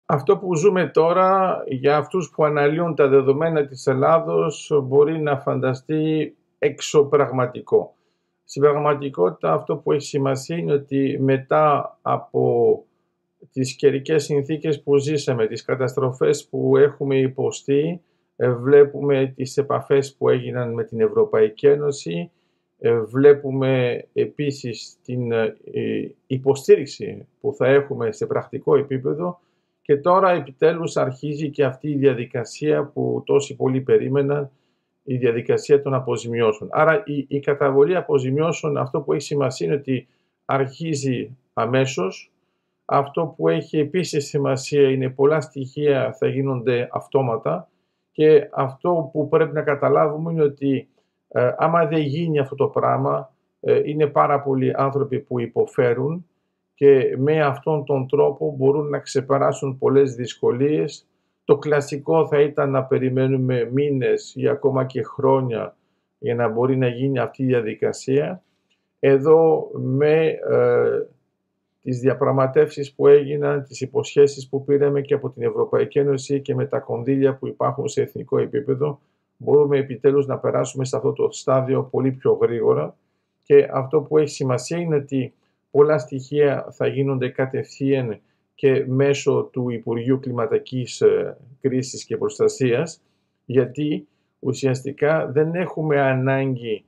Αυτό που ζούμε τώρα, για αυτούς που αναλύουν τα δεδομένα της Ελλάδος, μπορεί να φανταστεί εξωπραγματικό. Στην πραγματικότητα αυτό που έχει σημασία είναι ότι μετά από τις καιρικές συνθήκες που ζήσαμε, τις καταστροφές που έχουμε υποστεί, βλέπουμε τις επαφές που έγιναν με την Ευρωπαϊκή Ένωση, βλέπουμε επίσης την υποστήριξη που θα έχουμε σε πρακτικό επίπεδο και τώρα επιτέλους αρχίζει και αυτή η διαδικασία που τόσοι πολλοί περίμεναν, η διαδικασία των αποζημιώσεων. Άρα η καταβολή αποζημιώσεων, αυτό που έχει σημασία είναι ότι αρχίζει αμέσως. Αυτό που έχει επίσης σημασία είναι πολλά στοιχεία θα γίνονται αυτόματα και αυτό που πρέπει να καταλάβουμε είναι ότι άμα δεν γίνει αυτό το πράγμα, είναι πάρα πολλοί άνθρωποι που υποφέρουν και με αυτόν τον τρόπο μπορούν να ξεπεράσουν πολλές δυσκολίες. Το κλασικό θα ήταν να περιμένουμε μήνες ή ακόμα και χρόνια για να μπορεί να γίνει αυτή η διαδικασία. Εδώ με τις διαπραγματεύσεις που έγιναν, τις υποσχέσεις που πήραμε και από την Ευρωπαϊκή Ένωση και με τα κονδύλια που υπάρχουν σε εθνικό επίπεδο, μπορούμε επιτέλους να περάσουμε σε αυτό το στάδιο πολύ πιο γρήγορα και αυτό που έχει σημασία είναι ότι πολλά στοιχεία θα γίνονται κατευθείαν και μέσω του Υπουργείου Κλιματικής Κρίσης και Προστασίας, γιατί ουσιαστικά δεν έχουμε ανάγκη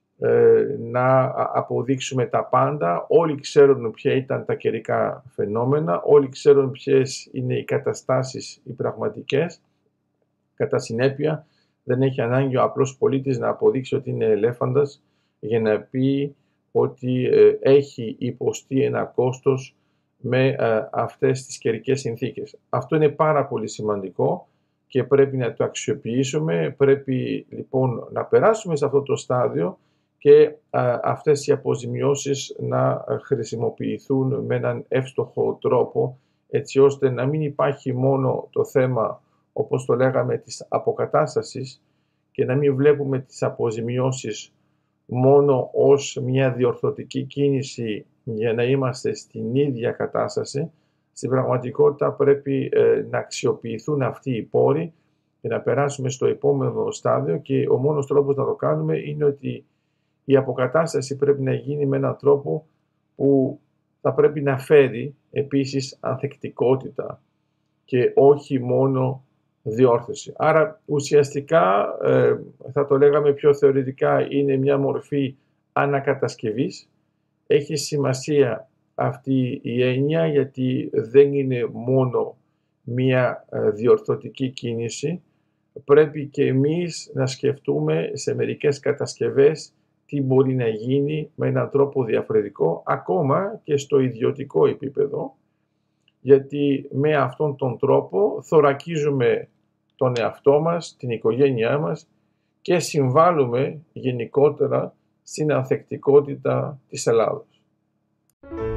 να αποδείξουμε τα πάντα. Όλοι ξέρουν ποια ήταν τα καιρικά φαινόμενα, όλοι ξέρουν ποιες είναι οι καταστάσεις οι πραγματικές. Κατά συνέπεια, δεν έχει ανάγκη ο απλός πολίτης να αποδείξει ότι είναι ελέφαντας για να πει ότι έχει υποστεί ένα κόστος με αυτές τις καιρικές συνθήκες. Αυτό είναι πάρα πολύ σημαντικό και πρέπει να το αξιοποιήσουμε. Πρέπει λοιπόν να περάσουμε σε αυτό το στάδιο και αυτές οι αποζημιώσεις να χρησιμοποιηθούν με έναν εύστοχο τρόπο, έτσι ώστε να μην υπάρχει μόνο το θέμα, όπως το λέγαμε, της αποκατάστασης και να μην βλέπουμε τις αποζημιώσεις μόνο ως μια διορθωτική κίνηση για να είμαστε στην ίδια κατάσταση. Στην πραγματικότητα πρέπει να αξιοποιηθούν αυτοί οι πόροι και να περάσουμε στο επόμενο στάδιο και ο μόνος τρόπος να το κάνουμε είναι ότι η αποκατάσταση πρέπει να γίνει με έναν τρόπο που θα πρέπει να φέρει επίσης ανθεκτικότητα και όχι μόνο διόρθωση. Άρα ουσιαστικά θα το λέγαμε πιο θεωρητικά, είναι μια μορφή ανακατασκευής. Έχει σημασία αυτή η έννοια γιατί δεν είναι μόνο μια διορθωτική κίνηση. Πρέπει και εμείς να σκεφτούμε σε μερικές κατασκευές τι μπορεί να γίνει με έναν τρόπο διαφορετικό, ακόμα και στο ιδιωτικό επίπεδο, γιατί με αυτόν τον τρόπο θωρακίζουμε τον εαυτό μας, την οικογένειά μας και συμβάλλουμε γενικότερα στην ανθεκτικότητα της Ελλάδος.